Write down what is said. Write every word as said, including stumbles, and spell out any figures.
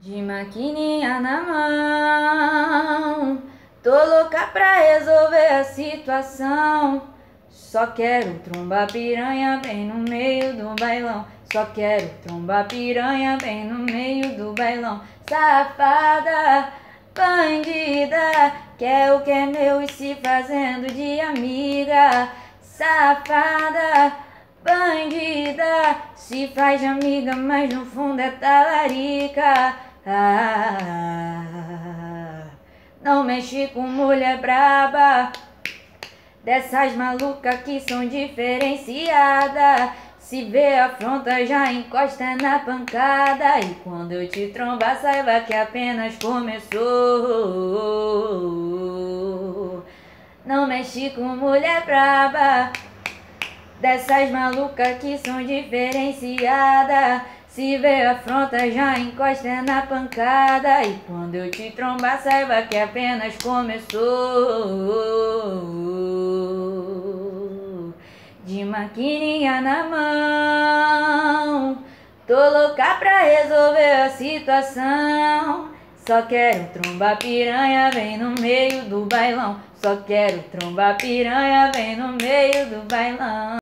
De maquininha na mão, tô louca pra resolver a situação. Só quero trombar piranha bem no meio do bailão. Só quero trombar piranha bem no meio do bailão. Safada, bandida, quer o que é meu e se fazendo de amiga. Safada, bandida, se faz de amiga, mas no fundo é talarica. Ah, não mexe com mulher braba, dessas malucas que são diferenciadas. Se vê afronta, já encosta na pancada. E quando eu te trombar, saiba que apenas começou. Não mexe com mulher braba, dessas malucas que são diferenciadas. Se vê afronta, já encosta na pancada. E quando eu te trombar, saiba que apenas começou. De maquininha na mão, tô louca pra resolver a situação. Só quero trombar piranha bem no meio do bailão. Só quero trombar piranha bem no meio do bailão.